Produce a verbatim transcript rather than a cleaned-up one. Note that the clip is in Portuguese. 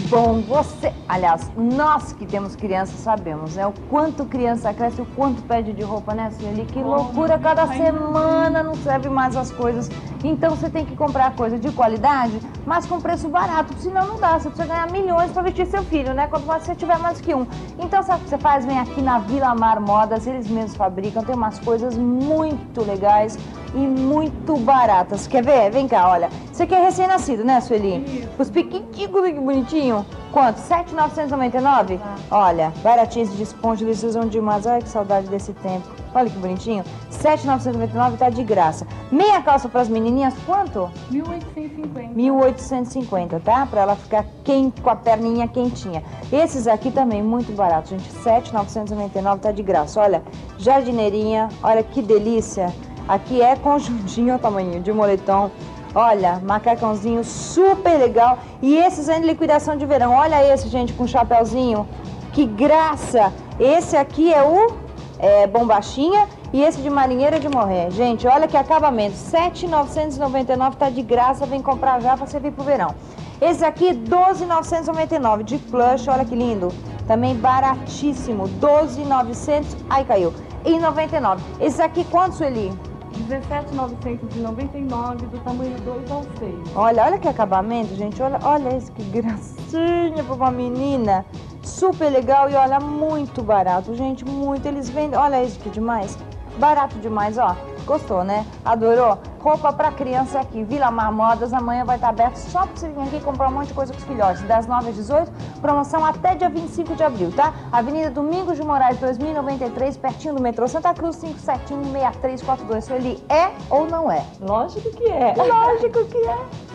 bom, você... Aliás, nós que temos crianças sabemos, né? O quanto criança cresce, o quanto pede de roupa, né, Sueli? Que loucura, cada semana não serve mais as coisas. Então você tem que comprar coisa de qualidade, mas com preço barato, senão não dá. Você precisa ganhar milhões para vestir seu filho, né? Quando você tiver mais que um. Então sabe o que você faz? Vem aqui na Vila Mar Modas, eles mesmos fabricam, tem umas coisas muito legais e muito baratas. Quer ver? Vem cá, olha. Isso aqui é recém-nascido, né, Sueli? Os piquiticos, que bonitinho. Quanto? sete mil novecentos e noventa e nove? Ah. Olha, baratinhos de esponja, eles usam demais. Olha que saudade desse tempo. Olha que bonitinho. sete mil novecentos e noventa e nove tá de graça. Meia calça para as menininhas, quanto? mil oitocentos e cinquenta. mil oitocentos e cinquenta, tá? Para ela ficar quente, com a perninha quentinha. Esses aqui também muito baratos, gente. sete mil novecentos e noventa e nove tá de graça. Olha, jardineirinha, olha que delícia. Aqui é conjuntinho, o tamanho de moletom. Olha, macacãozinho super legal. E esses é em liquidação de verão. Olha esse, gente, com chapéuzinho. Que graça! Esse aqui é o é, bombachinha e esse de marinheira de morrer. Gente, olha que acabamento. sete mil novecentos e noventa e nove tá de graça. Vem comprar já para servir pro verão. Esse aqui, doze mil novecentos e noventa e nove de plush. Olha que lindo. Também baratíssimo. doze mil e novecentos. Ai, caiu. E noventa e nove. Esse aqui, quanto, Sueli? dezessete mil novecentos e noventa e nove, do tamanho dois ao seis. Olha, olha que acabamento, gente. Olha, olha esse, que gracinha para uma menina. Super legal e olha, muito barato, gente, muito. Eles vendem, olha isso que demais. Barato demais, ó. Gostou, né? Adorou? Roupa pra criança aqui, Vila Mar Modas. Amanhã vai estar aberto só pra você vir aqui comprar um monte de coisa com os filhotes. Das nove às dezoito, promoção até dia vinte e cinco de abril, tá? Avenida Domingos de Moraes, dois mil e noventa e três, pertinho do metrô Santa Cruz, cinco sete um, seis três quatro dois. Sueli, é ou não é? Lógico que é. Lógico que é.